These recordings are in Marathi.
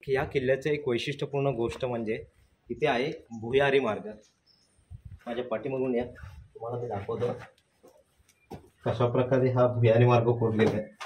या किल्ल्याचं एक वैशिष्ट्यपूर्ण गोष्ट म्हणजे इथे आहे भुयारी मार्ग। माझ्या पाठीमागून या, तुम्हाला ते दाखवतो कशा प्रकारे हा भुयारी मार्ग कोरलेला आहे।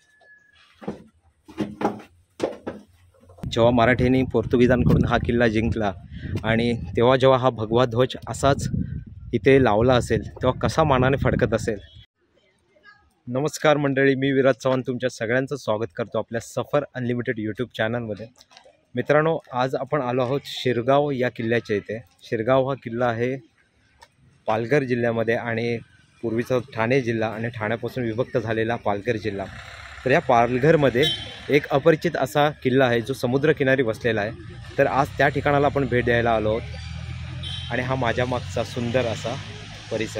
जेव्हा मराठ्यांनी पोर्तुगीजांकडून हा किल्ला जिंकला आणि तेव्हा जेव्हा हा भगवा ध्वज असाच इथे लावला असेल तेव्हा कसा मानाने फडकत असेल। नमस्कार मंडळी, मी विराज चव्हाण तुमच्या सगळ्यांचं स्वागत करतो आपल्या सफर अनलिमिटेड यूट्यूब चॅनलमध्ये। मित्रांनो, आज आपण आलो आहोत शिरगाव या किल्ल्याच्या इथे। शिरगाव हा किल्ला आहे पालघर जिल्ह्यामध्ये आणि पूर्वीचा ठाणे जिल्हा आणि ठाण्यापासून विभक्त झालेला पालघर जिल्हा। तर या पालघरमध्ये एक अपरिचित असा किल्ला आहे जो समुद्रकिनारी बसलेला आहे। तर आज त्या ठिकाणाला आपण भेट द्यायला आलो आहोत आणि हा माझ्या मागचा सुंदर असा परिसर।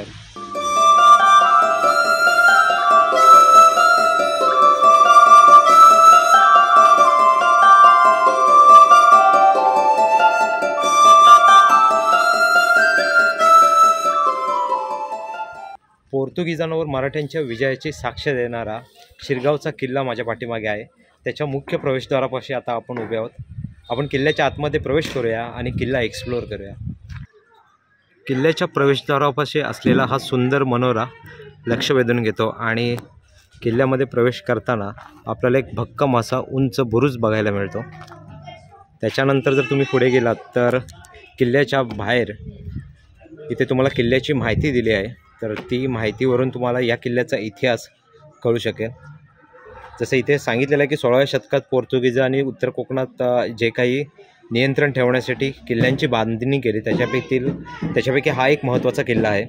पोर्तुगीजांवर मराठ्यांच्या विजयाची साक्ष देणारा शिरगावचा किल्ला माझ्या पाठीमागे आहे। त्याच्या मुख्य प्रवेशद्वारापाशी आता आपण उभे आहोत। आपण किल्ल्याच्या आतमध्ये प्रवेश करूया आणि किल्ला एक्सप्लोअर करूया। किल्ल्याच्या प्रवेशद्वारापाशी असलेला हा सुंदर मनोरा लक्ष वेधून घेतो आणि किल्ल्यामध्ये प्रवेश करताना आपल्याला एक भक्कम असा उंच बुरुज बघायला मिळतो। त्याच्यानंतर जर तुम्ही पुढे गेलात तर किल्ल्याच्या बाहेर इथे तुम्हाला किल्ल्याची माहिती दिली आहे। तर ती माहितीवरून तुम्हाला या किल्ल्याचा इतिहास कळू शकेल। जसं इथे सांगितलेलं आहे की 16व्या शतकात पोर्तुगीजांनी उत्तर कोकणात जे काही नियंत्रण ठेवण्यासाठी किल्ल्यांची बांधणी केली त्याच्यापैकी हा एक महत्त्वाचा किल्ला आहे।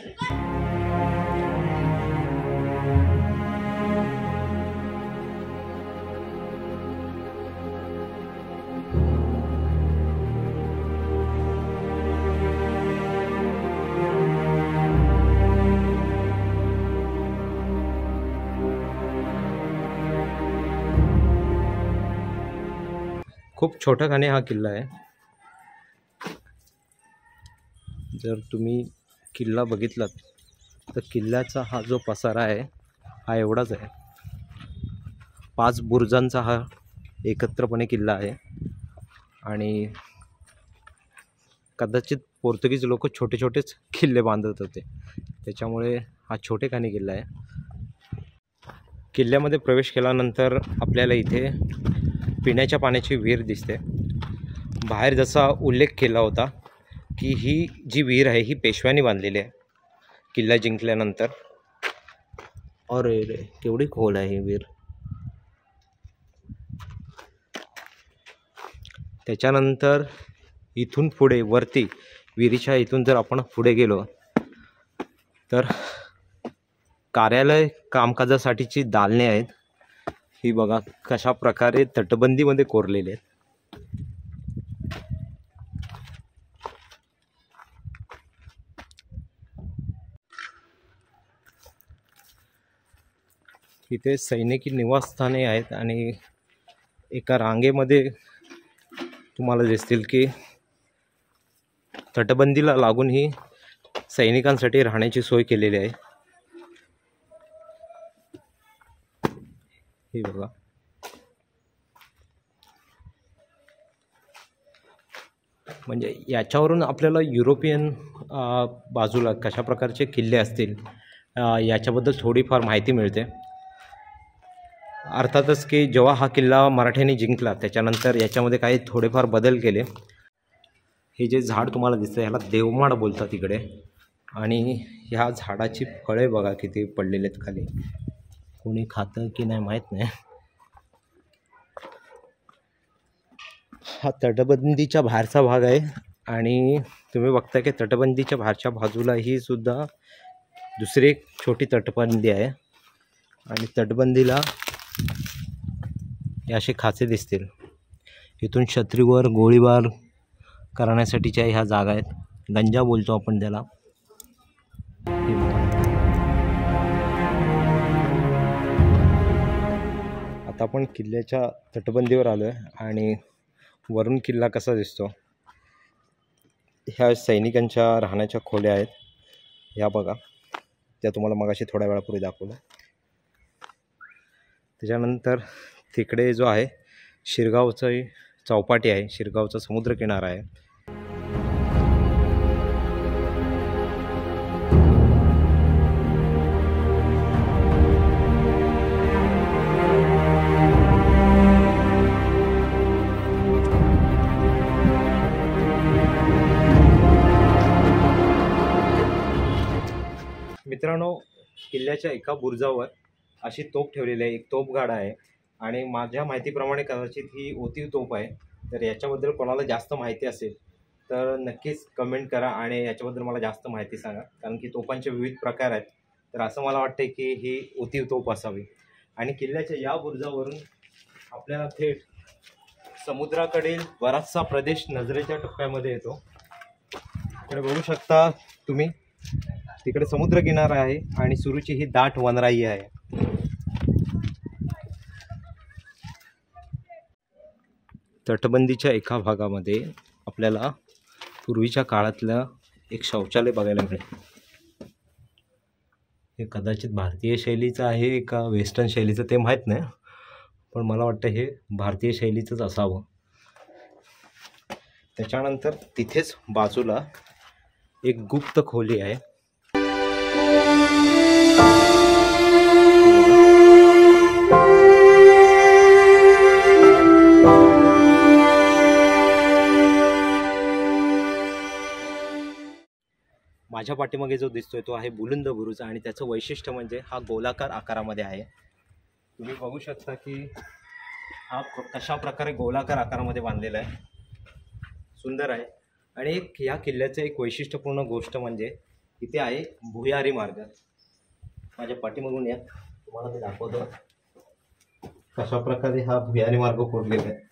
खूप छोटाखानी हा किल्ला आहे। जर तुम्ही किल्ला बघितलात तर किल्ल्याचा हा जो पसारा आहे हा एवढाच आहे। 5 बुरुजांचा हा एकत्रपणे किल्ला आहे आणि कदाचित पोर्तुगीज लोक छोटे छोटेच किल्ले बांधत होते, त्याच्यामुळे हा छोटेखानी किल्ला आहे। किल्ल्यामध्ये प्रवेश केल्यानंतर आपल्याला इथे पिण्याच्या पाण्याची विहीर दिसते। बाहेर जसा उल्लेख केला होता की ही जी विहीर आहे ही पेशव्यांनी बांधलेली आहे किल्ला जिंकल्यानंतर। अरे रे, केवढी खोल आहे ही विहीर। त्याच्यानंतर इथून पुढे वरती विहिरीच्या इथून जर आपण पुढे गेलो तर कार्यालय कामकाजासाठीची दालने आहेत। ही बघा कशा प्रकारे तटबंदीमध्ये कोरलेले आहेत। इथे सैनिकी निवासस्थाने आहेत आणि एका रांगेमध्ये तुम्हाला दिसतील की तटबंदीला लागून ही सैनिकांसाठी राहण्याची सोय केलेली आहे। हे बघा, म्हणजे याच्यावरून आपल्याला युरोपियन बाजूला कशा प्रकारचे किल्ले असतील याच्याबद्दल थोडीफार माहिती मिळते। अर्थातच की जेव्हा हा किल्ला मराठ्यांनी जिंकला त्याच्यानंतर याच्यामध्ये काही थोडेफार बदल केले। हे जे झाड तुम्हाला दिसतं ह्याला देवमाड बोलतात इकडे, आणि ह्या झाडाची फळे बघा किती पडलेले आहेत खाली। कोणी खातं की नाही माहीत नाही। हा तटबंदीच्या बाहेरचा भाग आहे आणि तुम्ही बघता की तटबंदीच्या बाहेरच्या बाजूला ही सुद्धा दुसरी एक छोटी तटबंदी आहे आणि तटबंदीला हे असे खाचे दिसतील। इथून शत्रूवर गोळीबार करण्यासाठीच्या ह्या जागा आहेत, गंजा बोलतो आपण त्याला। आता आपण किल्ल्याच्या तटबंदीवर आलो आहे आणि वरून किल्ला कसा दिसतो। ह्या सैनिकांच्या राहण्याच्या खोल्या आहेत, ह्या बघा, त्या तुम्हाला मगाशी थोड्या वेळापूर्वी दाखवलं। त्याच्यानंतर तिकडे जो आहे शिरगावचं चौपाटी आहे, शिरगावचा समुद्रकिनारा आहे. मित्रांनो, किल्ल्याच्या एका बुरुजावर अशी तोफ ठेवलेली आहे, एक तोफगाडा आहे आणि माझ्या माहितीप्रमाणे कदाचित ही ओतीव तोफ आहे. तर याच्याबद्दल कोणाला जास्त माहिती असेल तर नक्कीच कमेंट करा आणि याच्याबद्दल मला जास्त माहिती सांगा, कारण की तोफांचे विविध प्रकार आहेत. तर असं मला वाटतं की ही ओतीव तोफ असावी. आणि किल्ल्याच्या या बुरुजावरून आपल्याला थेट समुद्राकडील बराचसा प्रदेश नजरेच्या टप्प्यामध्ये येतो. इकडे बघू शकता तुम्ही, तिकडे समुद्रकिनारा आहे आणि सुरूची ही दाट वनराई आहे. तटबंदीच्या एका भागामध्ये आपल्याला पूर्वीच्या काळातलं एक शौचालय बघायला मिळेल. हे कदाचित भारतीय शैलीचं आहे का वेस्टर्न शैलीचं ते माहीत नाही, पण मला वाटतं हे भारतीय शैलीचंच असावं. त्याच्यानंतर तिथेच बाजूला एक गुप्त खोली आहे. माझ्या पाठीमागे जो दिसतोय तो आहे बुलंद बुरुज आणि त्याचं वैशिष्ट्य म्हणजे हा गोलाकार आकारामध्ये आहे. तुम्ही बघू शकता की हा कशा प्रकारे गोलाकार आकारामध्ये बांधलेला आहे, सुंदर आहे. आणि एक या किल्ल्याचं एक वैशिष्ट्यपूर्ण गोष्ट म्हणजे इथे आहे भुयारी मार्ग. माझ्या पाठीमागून या, तुम्हाला ते दाखवतो कशा प्रकारे हा भुयारी मार्ग कोरलेला आहे.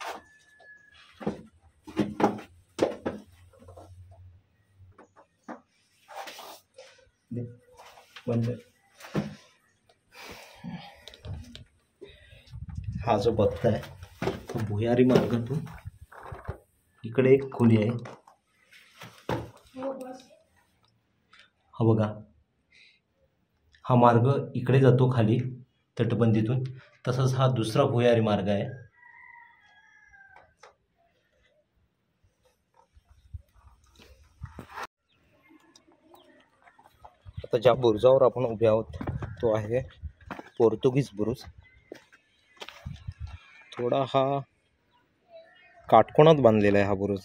हा जो बघताय तो भुयारी मार्गातून इकडे एक खोली आहे. हा बघा, हा मार्ग इकडे जातो खाली तटबंदीतून. तसंच हा दुसरा भुयारी मार्ग आहे. आता ज्या बुरुजावर आपण उभे आहोत तो आहे पोर्तुगीज बुरुज. थोडा हा काटकोनात बांधलेला आहे हा बुरुज.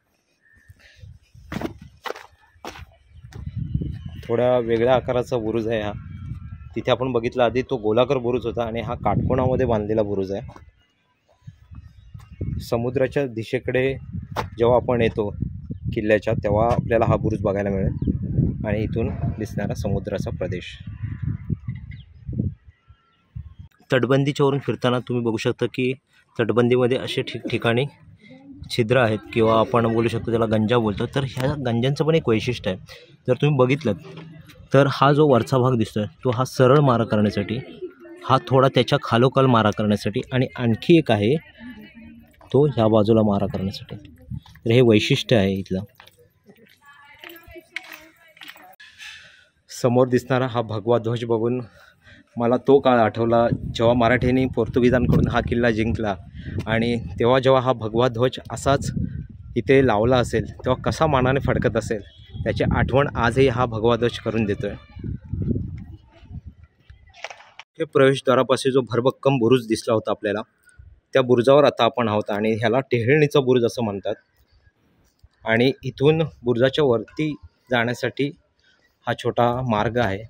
थोड्या वेगळ्या आकाराचा बुरुज आहे हा. तिथे आपण बघितला आधी तो गोलाकार बुरुज होता आणि हा काटकोनामध्ये बांधलेला बुरुज आहे. समुद्राच्या दिशेकडे जेव्हा आपण येतो किल्ल्याच्या तेव्हा आपल्याला हा बुरुज बघायला मिळेल आणि इथून दिसणारा समुद्राचा प्रदेश. तटबंदीच्यावरून फिरताना तुम्ही बघू शकता की तटबंदीमध्ये असे ठिकठिकाणी छिद्र आहेत किंवा आपण बोलू शकतो त्याला गंजा बोलतो. तर ह्या गंजांचं पण एक वैशिष्ट्य आहे. जर तुम्ही बघितलं तर हा जो वरचा भाग दिसतोय तो हा सरळ मारा करण्यासाठी, हा थोडा त्याच्या खालोखाल मारा करण्यासाठी आणि आणखी एक आहे तो ह्या बाजूला मारा करण्यासाठी. तर हे वैशिष्ट्य आहे इथलं. समोर दिसणारा हा भगवा ध्वज बघून मला तो काळ आठवला जेव्हा मराठ्यांनी पोर्तुगीजांकडून हा किल्ला जिंकला आणि तेव्हा जेव्हा हा भगवा ध्वज असाच इथे लावला असेल तेव्हा कसा मानाने फडकत असेल त्याची आठवण आजही हा भगवा ध्वज करून देतोय. हे प्रवेशद्वारापाशी जो भरभक्कम बुरुज दिसला होता आपल्याला, त्या बुरुजावर आता आपण आहोत आणि ह्याला टेहळणीचा बुरुज असं म्हणतात. आणि इथून बुरुजाच्या वरती जाण्यासाठी हा छोटा मार्ग आहे.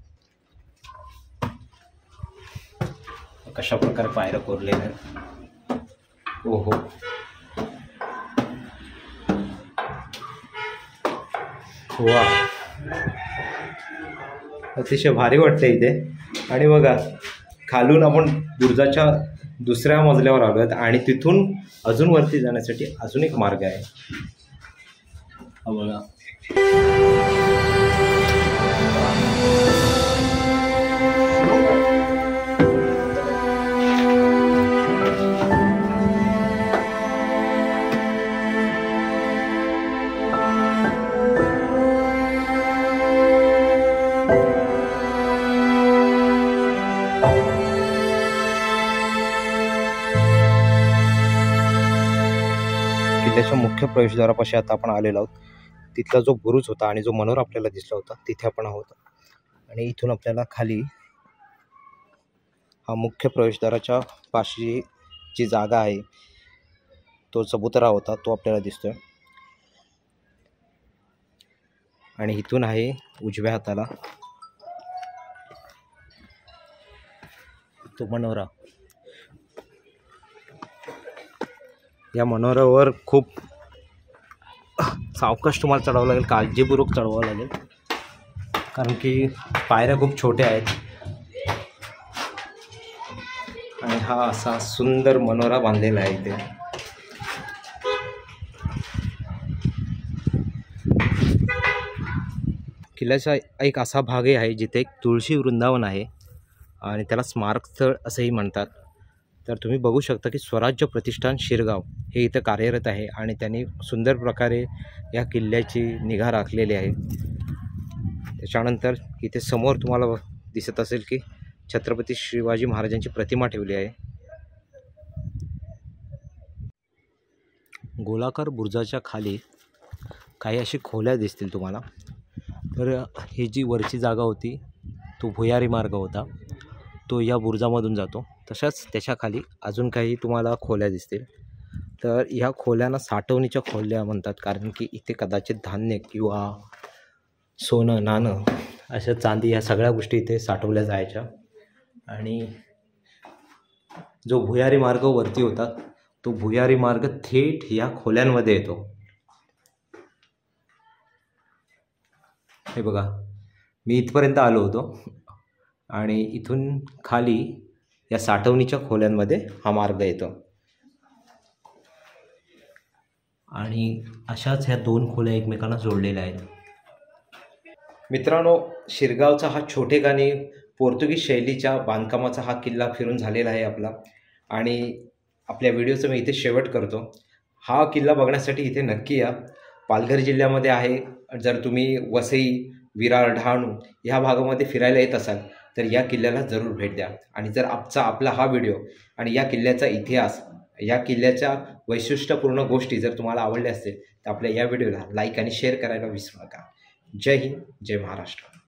कशा प्रकारे पायऱ्या कोरलेल्या आहेत. ओहो, वा, अतिशय भारी वाटतं इथे. आणि बघा खालून आपण बुरुजाच्या दुसऱ्या मजल्यावर आलोत आणि तिथून अजून वरती जाण्यासाठी अजून एक मार्ग आहे. हा बघा, किल्ल्याच्या मुख्य प्रवेशद्वारापाशी आता आपण आलेलो आहोत. तिथला जो बुरुज होता आणि जो मनोरा आपल्याला दिसला होता तिथे आपण आहोत. आणि इथून आपल्याला खाली हा मुख्य प्रवेशद्वाराच्या पाशी जी जागा आहे तो चबुतरा होता तो आपल्याला दिसतोय. आणि इथून आहे उजव्या हाताला तो मनोरा. या मनोऱ्यावर खूप सावकाश तुम्हाला चढावं लागेल, काळजीपूर्वक चढवावं लागेल, कारण की पायऱ्या खूप छोट्या आहेत. आणि हा असा सुंदर मनोरा बांधलेला आहे इथे. किल्ल्याचा एक असा भागही आहे जिथे एक तुळशी वृंदावन आहे आणि त्याला स्मारक स्थळ असंही म्हणतात. तर तुम्ही बघू शकता की स्वराज्य प्रतिष्ठान शिरगाव हे इथं कार्यरत आहे आणि त्यांनी सुंदर प्रकारे या किल्ल्याची निगा राखलेली आहे. त्याच्यानंतर इथे समोर तुम्हाला दिसत असेल की छत्रपती शिवाजी महाराजांची प्रतिमा ठेवली आहे. गोलाकार बुरुजाच्या खाली काही अशी खोल्या दिसतील तुम्हाला. तर ही जी वरची जागा होती तो भुयारी मार्ग होता, तो या बुरुजामधून जातो. तशाच त्याच्या खाली अजून काही तुम्हाला खोल्या दिसतील. तर ह्या खोल्यांना साठवणीच्या खोल्या म्हणतात, कारण की इथे कदाचित धान्य किंवा सोनं नाणं अशा चांदी ह्या सगळ्या गोष्टी इथे साठवल्या जायच्या. आणि जो भुयारी मार्ग वरती होता तो भुयारी मार्ग थेट या खोल्यांमध्ये येतो. हे बघा, मी इथपर्यंत आलो होतो आणि इथून खाली या साठवणीच्या खोल्यांमध्ये हा मार्ग येतो. आणि अशाच ह्या दोन खोल्या एकमेकांना जोडलेल्या आहेत. मित्रांनो, शिरगावचा हा छोटेखानी पोर्तुगीज शैलीच्या बांधकामाचा हा किल्ला फिरून झालेला आहे आपला. आणि आपल्या व्हिडिओचं मी इथे शेवट करतो. हा किल्ला बघण्यासाठी इथे नक्की या. पालघर जिल्ह्यामध्ये आहे. जर तुम्ही वसई, विरार, डहाणू ह्या भागामध्ये फिरायला येत असाल तर या किल्ल्याला जरूर भेट द्या. आणि जर आपला हा व्हिडिओ आणि या किल्ल्याचा इतिहास, या किल्ल्याच्या वैशिष्ट्यपूर्ण गोष्टी जर तुम्हाला आवडल्या असतील तर आपल्या या व्हिडिओला लाईक आणि शेअर करायला विसरू नका. जय हिंद, जय महाराष्ट्र.